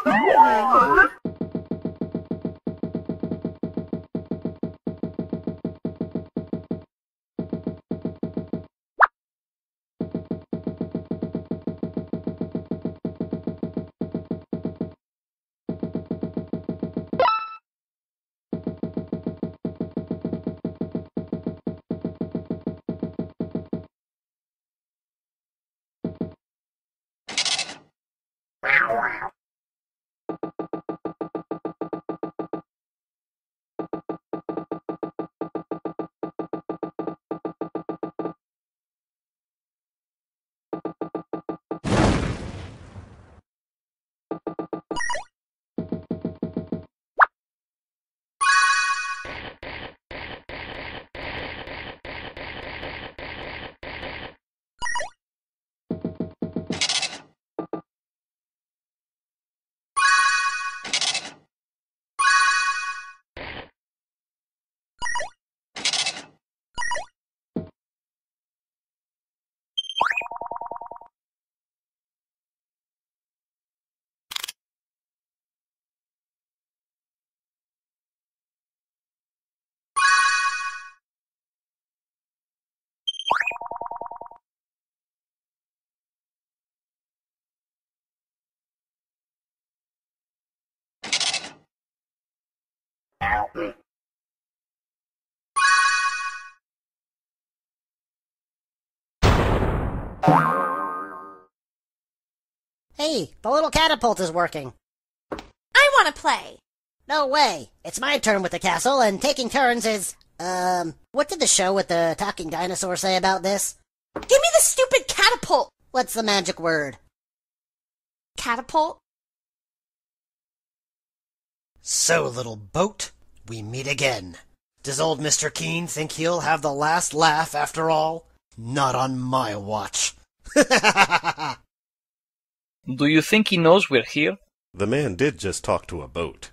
Hey, the little catapult is working. I want to play. No way. It's my turn with the castle, and taking turns is... what did the show with the talking dinosaur say about this? Give me the stupid catapult. What's the magic word? Catapult? So, little boat, we meet again. Does old Mr. Keen think he'll have the last laugh after all? Not on my watch. Do you think he knows we're here? The man did just talk to a boat.